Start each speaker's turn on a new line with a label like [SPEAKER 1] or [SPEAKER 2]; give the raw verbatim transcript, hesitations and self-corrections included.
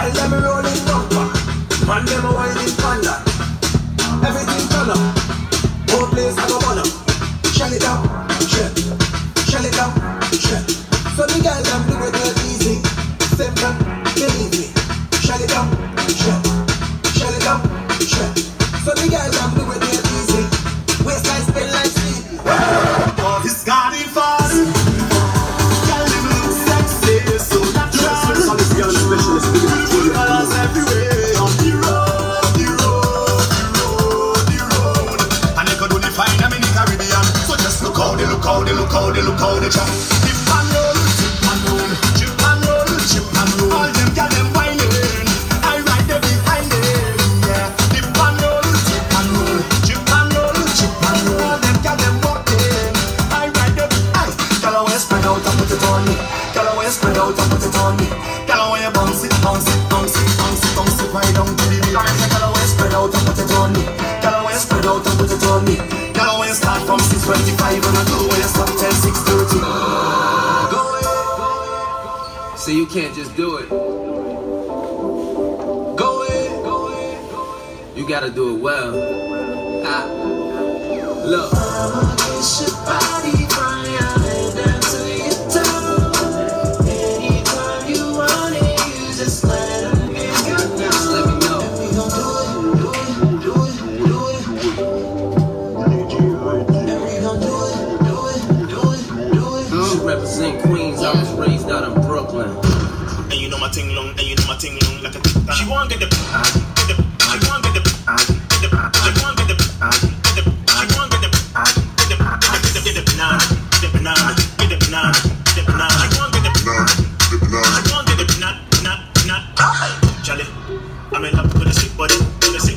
[SPEAKER 1] Girl, let me rolling bumper. Man, them a whining panda. Everything turn up. Whole place I go burn up. Shell it up, shell. Shell it up, shell. So the girl them do it real easy. Simple, believe me. Shell it up, shell. Shell it up, shell. So the girl them do it real easy. Waistline spin like sleep.
[SPEAKER 2] Oh, this garden fun. Girl, them look sexy, so natural. Beautiful colors everywhere. On the road, the road, the road, the road. And they could only find them in the Caribbean. So just look how they look how they look how they look how they jump. Dip and roll, dip and roll, chip and roll, chip and roll. All them girl them whining, I ride them behind them. Yeah, dip and roll, dip and roll, chip and roll, chip and roll. All them girl them walking, I ride them. Aye, girl I want spread out and put it on me. Girl I want spread out and put it on me. Girl I want you bounce it, bounce it, bounce it, bounce it, bounce it right down to the beat. Girl I want spread out and put it on me. Girl I want spread out and put it on me. Girl I want you start from six twenty-five and I do when you stop ten six thirty. Go ahead.
[SPEAKER 1] So you can't just do it.
[SPEAKER 2] Go ahead, go ahead.
[SPEAKER 1] You gotta do it well. Ah. Look.
[SPEAKER 3] I'ma kiss your body from your head down to your toe. Anytime you want it, you just let them get you know.
[SPEAKER 1] Just let me know.
[SPEAKER 3] And we gon' do it, do it, do it, do it. And we gon' do it, do it, do it, do it.
[SPEAKER 1] She represent Queens. I was raised out in Brooklyn.
[SPEAKER 2] And you know my ting long, and you know my ting long like a tick. She want get the, get the, she want get the, get the, she want get the, get the, she want get the, get the, get the, get the banana, get the banana, get the banana, get the banana. She want get the banana, she want get the banana, banana, banana. Charlie, I'm in love with a sick body, with a sick